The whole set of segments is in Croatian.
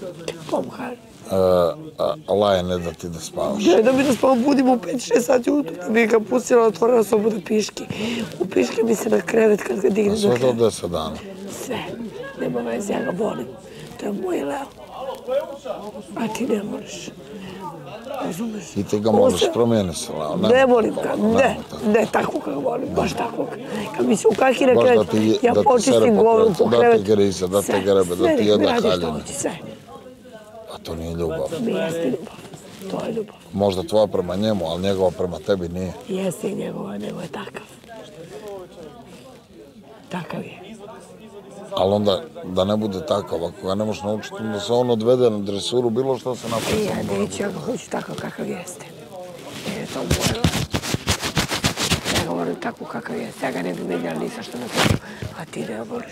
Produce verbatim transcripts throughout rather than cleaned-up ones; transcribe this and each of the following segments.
Kom kaže? Laje ne da ti da spavaš. Ne da mi da spavam, budim u pet šest sati ujutru, da bi ga pustila otvorena sobu da piški. U piški mi se na krevet kad ga digne do Sve kreveta. to deset dana. Sve. Nema veze, ja ga volim. To je moj Leo. A ti ne možeš. Razumeš? I ti ga možeš promijeniti se, Leo. Ne volim ga, ne. Ne tako ga volim, baš tako. Kad mi se ukaki na krevet, ja počistim govor po krevetu. Da ti grize, da te grebe, da ti jede haljine. Sve. A to nije ljubav. Mi jeste ljubav. To je ljubav. Možda tvoja prema njemu, ali njegova prema tebi nije. Jeste i njegova, nego je takav. Takav je. Ali onda, da ne bude takav, ako ga ne možeš naučiti, onda se on odvede na dresuru, bilo što se napravi. Ja neću, ja ga hoću takav kakav jeste. Jer je to moje. Ja ga volim tako kakav jeste. Ja ga ne bi menjala ni sa što na kraju. A ti ne voliš.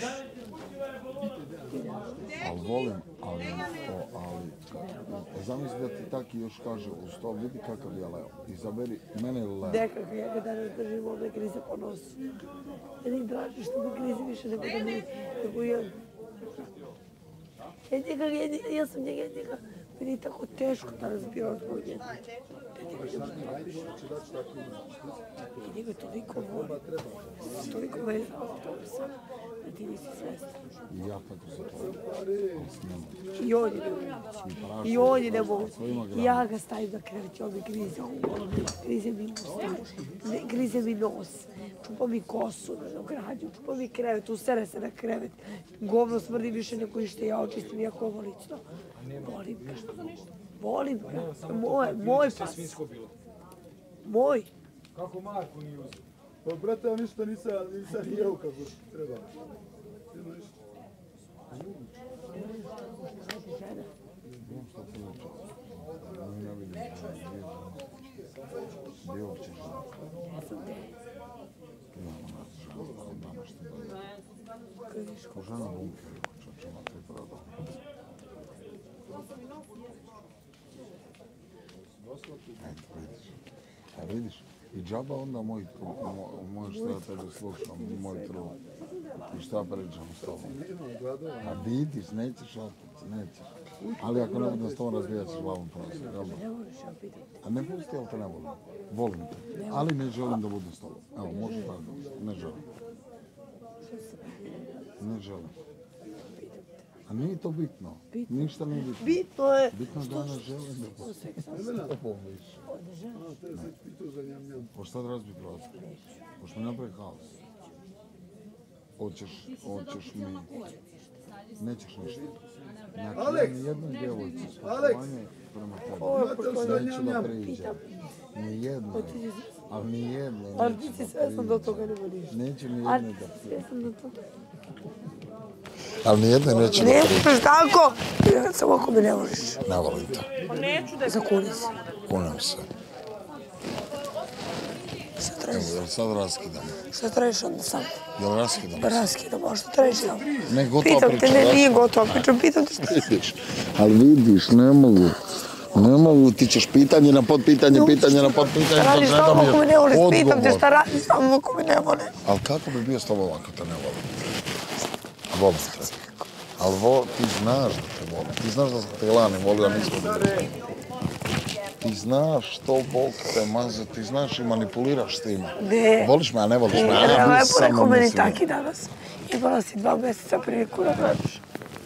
Ali volim, ali, ali, zamisli da ti taki još kaže uz to, vidi kakav je Leo, izaberi mene ili Leo. Nekako, ja ga danas držim, on me grize po nosu. Meni draži što me grize više nego da mi, nego ja. Ja njega, ja, ja sam njega, ja njega, meni je tako teško da razbijao zbog njega. I njega toliko volim, toliko vezao za to sam, da ti nisi svestan. I ja tako se to I on je nemogući. I on je nemogući. Ja ga stavim na krevet i on mi grize ovu glavu, grize mi usta, grize mi nos, čupa mi kosu na građu, čupa mi krevet, usere se na krevet. Govno smrdi više nego ište, ja očistim jako ovo lično. Volim ga. Volim ga. Moj, moj pas. Moj. Kako Marko nije uzeo? Pa brate, ja ništa nisam jeo kako treba. Žena bunker, čočeva te prodao. A vidiš, i džaba onda moj, možeš da tebe slušam, moj trud. I šta pričam s tobom? A vidiš, nećeš opet, nećeš. Ali ako ne budem s tobom razvijat ćeš glavom prosim, jel da? A ne pusti, ali te ne volim. Volim te, ali ne želim da budem s tobom. Evo, možeš tako, ne želim. Ne želim. A nije to bitno. Ništa nije bitno. Bitno je. Bitno je da ne želim da budem više. Hoćeš sad razbiti razliku? Hoćeš mi napraviti haos? Hoćeš, hoćeš mi... Nećeš ništa. Znači, nijednoj djevojci s poštovanje prema tebi. Neću da priđem. Nijednoj. Ali nijednoj. Ali ti si svjestan da toga nema ništa. Neću nijednoj da priđem. Svjestan da toga. Ali nijednoj neću da Ne priđem. možeš tako. Samo ako me ne voliš. Ne volim te. Zakuni se. Kunem se. Šta tražiš? Evo, sad raskidamo. Šta tražiš onda sam? Jel raskidamo se? Raskidamo, a šta tražiš sam? Ne, gotova Pitam priča. te, ne, nije gotova priča, pitam te šta. Vidiš, ali vidiš, ne mogu. Ne mogu, ti ćeš pitanje na podpitanje, pitanje na podpitanje, Šta radiš ne tamo dobiješ ako me ne voliš? Pitam te odgovor. šta radiš tamo ako me ne voliš? Ali kako bi bio s tobom ako te ne volim? Volim te. Ali vo, ti znaš da te volim. Ti znaš da sam te lani volio, a nismo bili. Ti znaš što Bog te maze, ti znaš i manipuliraš s time. Ne. Voliš me, a ne voliš me. Ne, a ne, mi lepo samo rekao meni mislimo. taki danas. Imala si dva mjeseca priliku da gledaš.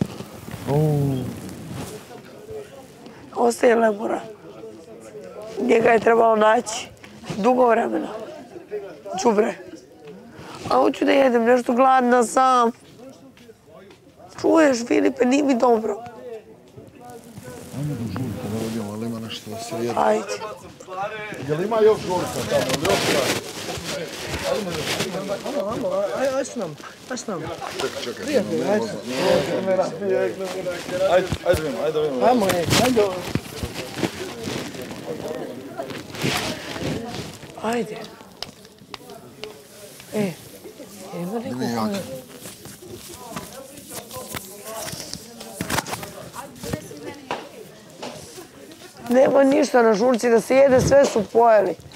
Ostaje Lemura. Njega je trebalo naći dugo vremena. Đubre. A hoću da jedem, nešto gladna sam. Čuješ, Filipe, nije mi dobro. Ajmo do žurka da vidimo, ali ima nešto da se jede. Ajde. Jel ima još žurka tamo, ili još traži? Aj s nam, aj s nam. Čekaj, čekaj. Prijatelj, ajde. Ajde, ajde vidimo, ajde vidimo. Ajmo, ajde. Ajde. E, ima neko Ne, koja... jaki. Nema ništa na žurci da se jede, sve su pojeli.